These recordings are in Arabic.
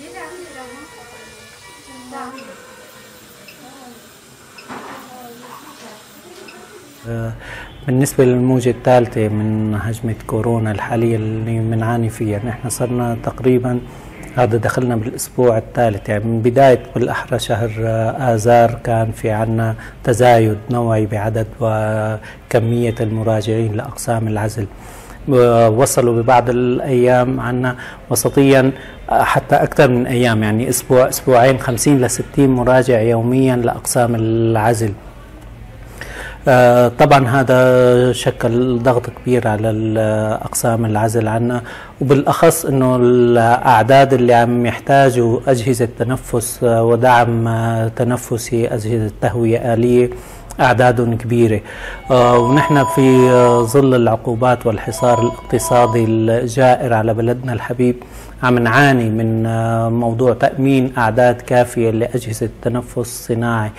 بالنسبة للموجة الثالثة من هجمة كورونا الحالية اللي بنعاني فيها، نحن صرنا تقريبا هذا دخلنا بالأسبوع الثالث، يعني من بداية بالأحرى شهر آذار كان في عنا تزايد نوعي بعدد وكمية المراجعين لأقسام العزل. وصلوا ببعض الأيام عنا وسطيا حتى أكثر من أيام، يعني أسبوع أسبوعين 50 ل 60 مراجع يوميا لأقسام العزل. طبعا هذا شكل ضغط كبير على أقسام العزل عنا، وبالأخص أنه الأعداد اللي عم يحتاجوا أجهزة تنفس ودعم تنفسي، أجهزة تهوية آلية، أعداد كبيرة. ونحن في ظل العقوبات والحصار الاقتصادي الجائر على بلدنا الحبيب عم نعاني من موضوع تأمين أعداد كافية لأجهزة تنفس صناعي.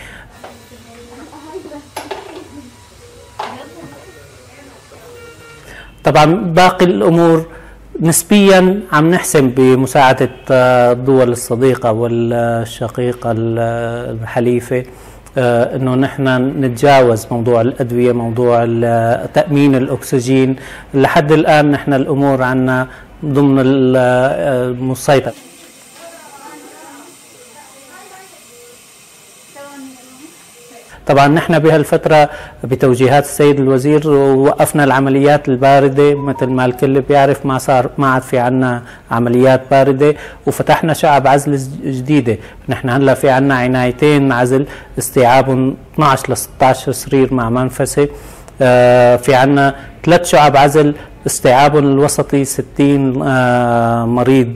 طبعا باقي الأمور نسبيا عم نحسن بمساعدة الدول الصديقة والشقيقة الحليفة، انه نحن نتجاوز موضوع الأدوية، موضوع تأمين الأكسجين. لحد الآن نحن الأمور عنا ضمن المسيطر. طبعا نحن بهالفترة بتوجيهات السيد الوزير وقفنا العمليات الباردة، مثل ما الكل بيعرف ما عاد في عنا عمليات باردة، وفتحنا شعب عزل جديدة. نحن هلا في عنا عنايتين عزل استيعاب 12 ل 16 سرير مع منفسة. في عنا 3 شعب عزل استيعاب الوسطي 60 مريض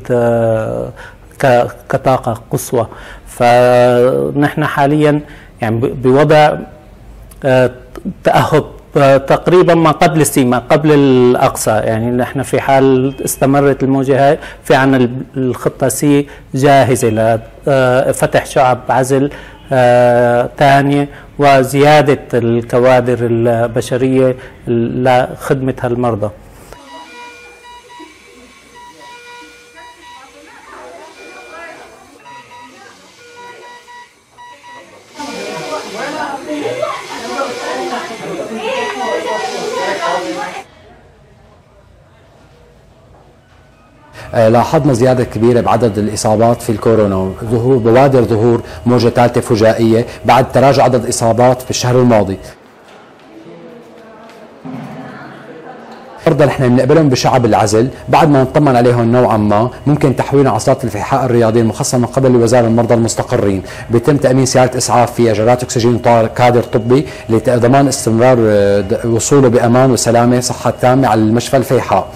كطاقة قصوى. فنحن حاليا يعني بوضع تأهب تقريبا ما قبل السيما، قبل الأقصى. يعني نحن في حال استمرت الموجة هاي في عنا الخطة سي جاهزة لفتح شعب عزل ثانية وزيادة الكوادر البشرية لخدمة هالمرضى. لاحظنا زيادة كبيرة بعدد الإصابات في الكورونا، بوادر ظهور موجة ثالثة فجائية بعد تراجع عدد الإصابات في الشهر الماضي. المرضى نحن بنقبلهم بشعب العزل بعد ما نطمن عليهم نوعا ما، ممكن تحويلهم على صالة الفحاء الرياضي المخصصة من قبل وزارة المرضى المستقرين. بيتم تأمين سيارة إسعاف فيها جرات أكسجين وكادر طبي لضمان استمرار وصوله بأمان وسلامة صحة تامة على المشفى الفيحاء.